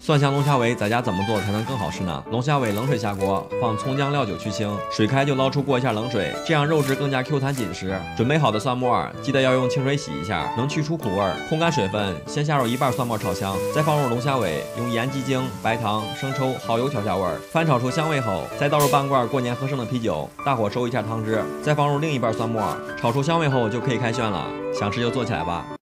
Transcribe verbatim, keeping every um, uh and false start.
蒜香龙虾尾在家怎么做才能更好吃呢？龙虾尾冷水下锅，放葱姜料酒去腥，水开就捞出过一下冷水，这样肉质更加 Q 弹紧实。准备好的蒜末，记得要用清水洗一下，能去除苦味。烘干水分，先下入一半蒜末炒香，再放入龙虾尾，用盐、鸡精、白糖、生抽、蚝油调下味儿。翻炒出香味后，再倒入半罐过年喝剩的啤酒，大火收一下汤汁，再放入另一半蒜末，炒出香味后就可以开旋了。想吃就做起来吧。